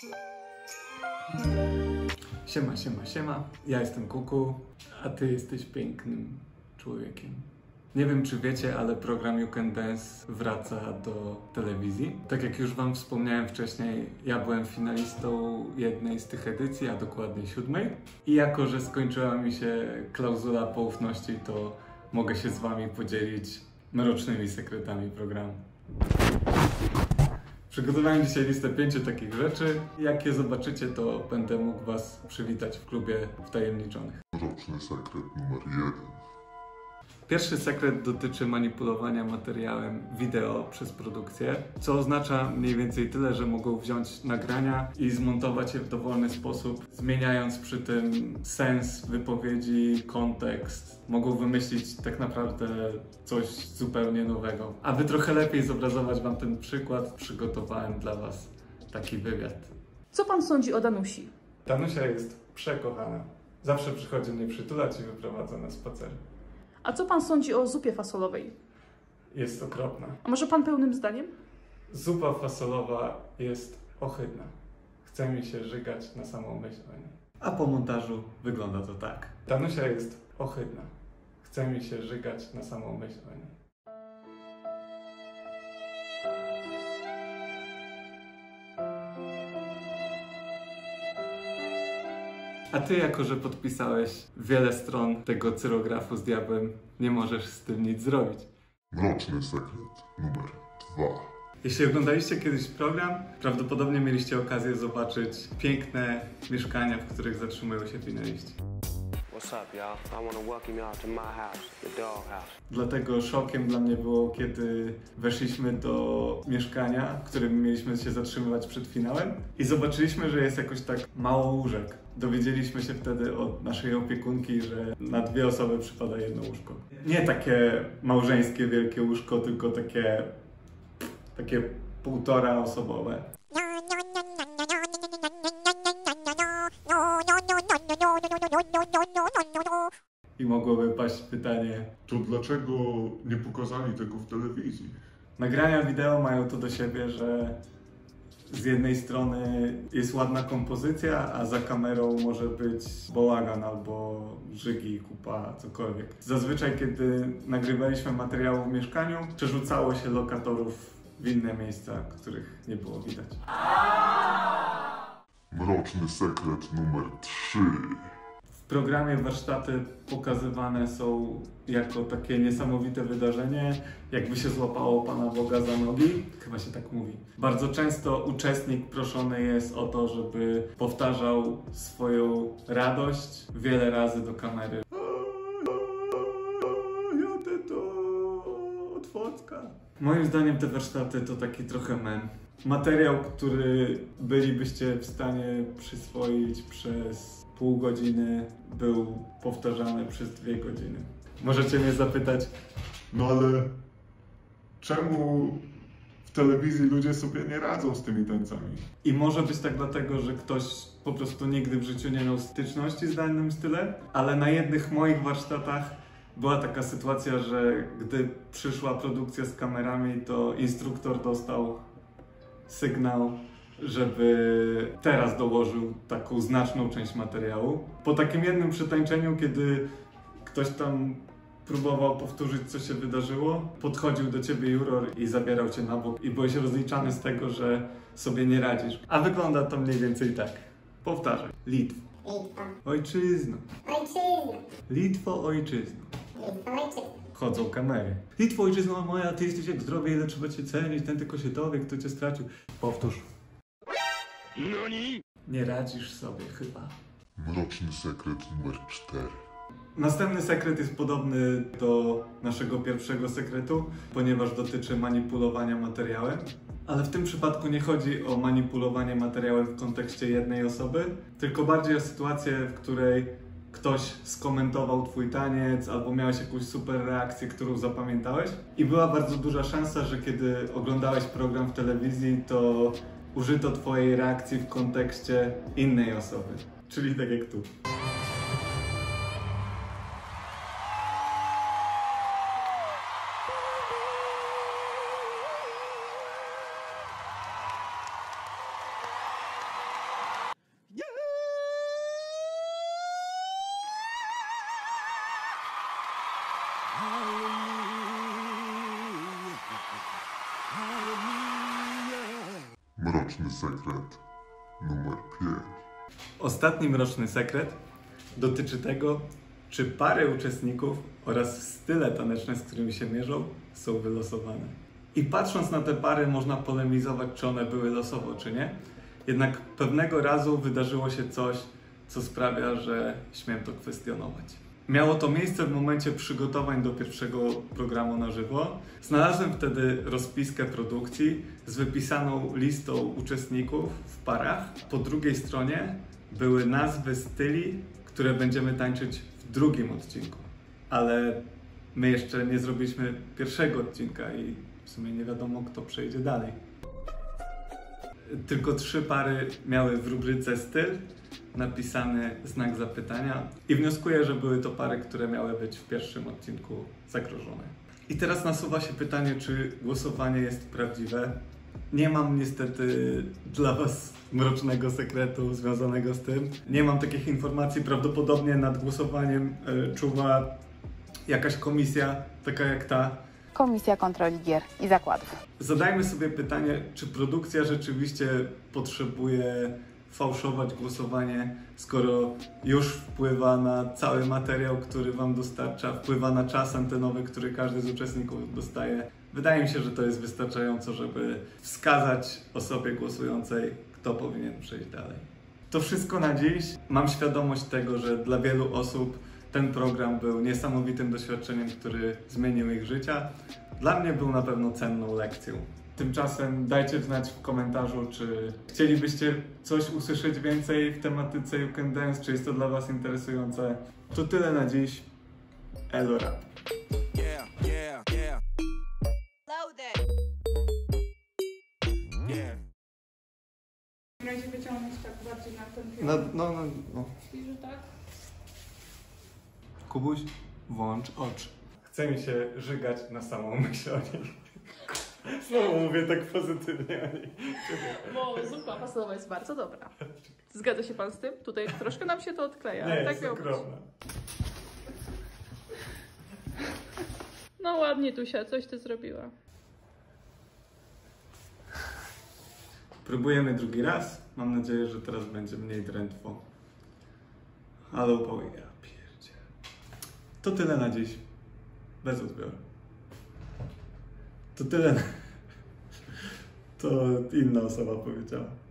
Siema, siema, siema. Ja jestem Kuku, a ty jesteś pięknym człowiekiem. Nie wiem, czy wiecie, ale program You Can Dance wraca do telewizji. Tak jak już wam wspomniałem wcześniej, ja byłem finalistą jednej z tych edycji, a dokładnie 7. I jako, że skończyła mi się klauzula poufności, to mogę się z wami podzielić mrocznymi sekretami programu. Przygotowałem dzisiaj listę 5 takich rzeczy. Jak je zobaczycie, to będę mógł was przywitać w klubie wtajemniczonych. Mroczny sekret numer 1. Pierwszy sekret dotyczy manipulowania materiałem wideo przez produkcję, co oznacza mniej więcej tyle, że mogą wziąć nagrania i zmontować je w dowolny sposób, zmieniając przy tym sens wypowiedzi, kontekst. Mogą wymyślić tak naprawdę coś zupełnie nowego. Aby trochę lepiej zobrazować wam ten przykład, przygotowałem dla was taki wywiad. Co pan sądzi o Danusi? Danusia jest przekochana. Zawsze przychodzi mnie przytulać i wyprowadza na spacery. A co pan sądzi o zupie fasolowej? Jest okropna. A może pan pełnym zdaniem? Zupa fasolowa jest ohydna. Chce mi się żygać na samą myśl o niej. A po montażu wygląda to tak. Danusia jest ohydna. Chce mi się żygać na samą myśl o niej. A ty, jako że podpisałeś wiele stron tego cyrografu z diabłem, nie możesz z tym nic zrobić. Mroczny sekret numer 2. Jeśli oglądaliście kiedyś program, prawdopodobnie mieliście okazję zobaczyć piękne mieszkania, w których zatrzymują się finaliści. What's up, y'all? I want to welcome y'all to my house, the dog house. Dlatego szokiem dla mnie było, kiedy weszliśmy do mieszkania, w którym mieliśmy się zatrzymywać przed finałem i zobaczyliśmy, że jest jakoś tak mało łóżek. Dowiedzieliśmy się wtedy od naszej opiekunki, że na 2 osoby przypada jedno łóżko. Nie takie małżeńskie wielkie łóżko, tylko takie 1,5 osobowe. I mogłoby paść pytanie, To dlaczego nie pokazali tego w telewizji? nagrania wideo mają to do siebie, że z jednej strony jest ładna kompozycja, a za kamerą może być bałagan albo żygi, kupa, cokolwiek. Zazwyczaj, kiedy nagrywaliśmy materiały w mieszkaniu, przerzucało się lokatorów w inne miejsca, których nie było widać. Mroczny sekret numer 3. W programie warsztaty pokazywane są jako takie niesamowite wydarzenie, jakby się złapało Pana Boga za nogi. Chyba się tak mówi. Bardzo często uczestnik proszony jest o to, żeby powtarzał swoją radość wiele razy do kamery. Jadę do Otwocka. Moim zdaniem te warsztaty to taki trochę mem. Materiał, który bylibyście w stanie przyswoić przez pół godziny, był powtarzany przez 2 godziny. Możecie mnie zapytać, No ale czemu w telewizji ludzie sobie nie radzą z tymi tańcami? i może być tak dlatego, że ktoś po prostu nigdy w życiu nie miał styczności z danym stylem, ale na jednych moich warsztatach była taka sytuacja, że gdy przyszła produkcja z kamerami, to instruktor dostał sygnał, żeby teraz dołożył taką znaczną część materiału. Po takim jednym przetańczeniu, kiedy ktoś tam próbował powtórzyć, co się wydarzyło, podchodził do ciebie juror i zabierał cię na bok i byłeś rozliczany z tego, że sobie nie radzisz. A wygląda to mniej więcej tak. Powtarzaj. Litwo. Litwa. Ojczyzno. Ojczyzna. Litwo, ojczyzno. Litwa, ojczyzna. Chodzą kamery. Litwo, ojczyzno moja, ty jesteś jak zdrowie, ile trzeba cię cenić, ten tylko się dowie, kto cię stracił. Powtórz. Nie radzisz sobie chyba. Mroczny sekret numer 4. Następny sekret jest podobny do naszego pierwszego sekretu, ponieważ dotyczy manipulowania materiałem. Ale w tym przypadku nie chodzi o manipulowanie materiałem w kontekście jednej osoby, tylko bardziej o sytuację, w której ktoś skomentował twój taniec albo miałeś jakąś super reakcję, którą zapamiętałeś. I była bardzo duża szansa, że kiedy oglądałeś program w telewizji, to użyto twojej reakcji w kontekście innej osoby. Czyli tak jak tu. Mroczny sekret numer 5. Ostatni mroczny sekret dotyczy tego, czy pary uczestników oraz style taneczne, z którymi się mierzą, są wylosowane. I patrząc na te pary, można polemizować, czy one były losowo, czy nie. Jednak pewnego razu wydarzyło się coś, co sprawia, że śmiem to kwestionować. Miało to miejsce w momencie przygotowań do pierwszego programu na żywo. Znalazłem wtedy rozpiskę produkcji z wypisaną listą uczestników w parach. Po drugiej stronie były nazwy styli, które będziemy tańczyć w drugim odcinku. Ale my jeszcze nie zrobiliśmy pierwszego odcinka i w sumie nie wiadomo, kto przejdzie dalej. Tylko 3 pary miały w rubryce styl napisany znak zapytania i wnioskuję, że były to pary, które miały być w pierwszym odcinku zagrożone. I teraz nasuwa się pytanie, czy głosowanie jest prawdziwe. Nie mam niestety dla Was mrocznego sekretu związanego z tym. Nie mam takich informacji. Prawdopodobnie nad głosowaniem czuwa jakaś komisja, taka jak ta. Komisja Kontroli Gier i Zakładów. Zadajmy sobie pytanie, czy produkcja rzeczywiście potrzebuje fałszować głosowanie, skoro już wpływa na cały materiał, który Wam dostarcza, wpływa na czas antenowy, który każdy z uczestników dostaje. Wydaje mi się, że to jest wystarczająco, żeby wskazać osobie głosującej, kto powinien przejść dalej. To wszystko na dziś. Mam świadomość tego, że dla wielu osób ten program był niesamowitym doświadczeniem, który zmienił ich życia. Dla mnie był na pewno cenną lekcją. Tymczasem dajcie znać w komentarzu, czy chcielibyście coś usłyszeć więcej w tematyce You Can Dance, czy jest to dla Was interesujące. To tyle na dziś. Elo rap. W razie wyciągnąć tak bardziej na ten kierunek. No. Czyli, że tak? Kubuś, włącz oczy. Chce mi się żygać na samą myśl o niej. Znowu mówię tak pozytywnie o niej. Bo zupa fasowa jest bardzo dobra. Zgadza się Pan z tym? Tutaj troszkę nam się to odkleja. Nie, ale tak jest miało być. okropna. No ładnie, Tusia, coś Ty zrobiła. Próbujemy drugi raz. Mam nadzieję, że teraz będzie mniej drętwo. Ale opowie, ja pierdzie. To tyle na dziś. Bez odbioru. To tyle. To inna osoba powiedziała.